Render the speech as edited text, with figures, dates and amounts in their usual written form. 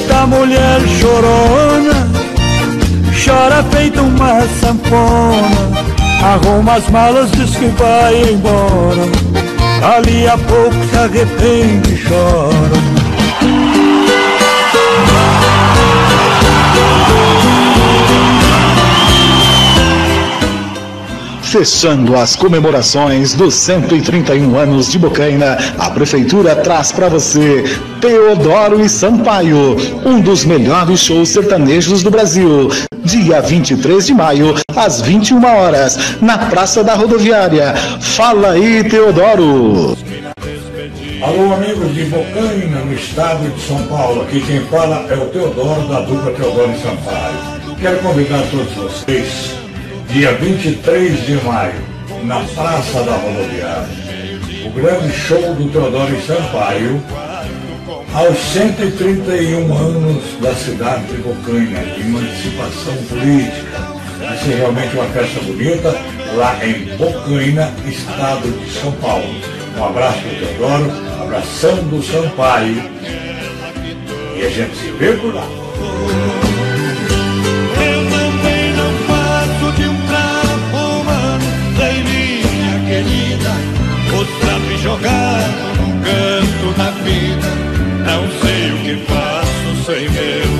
Eita mulher chorona, chora feito uma sanfona, arruma as malas, diz que vai embora, ali a pouco se arrepende e chora. Fechando as comemorações dos 131 anos de Bocaina, a Prefeitura traz para você Teodoro e Sampaio, um dos melhores shows sertanejos do Brasil. Dia 23 de maio, às 21 horas, na Praça da Rodoviária. Fala aí, Teodoro! Alô, amigos de Bocaina, no estado de São Paulo. Aqui quem fala é o Teodoro, da dupla Teodoro e Sampaio. Quero convidar todos vocês, dia 23 de maio, na Praça da Rodoviária, o grande show do Teodoro e Sampaio, aos 131 anos da cidade de Bocaina, de emancipação política. Vai ser realmente uma festa bonita, lá em Bocaina, estado de São Paulo. Um abraço do Teodoro, abração do Sampaio, e a gente se vê por lá. Jogado num canto da vida, não sei o que faço sem meu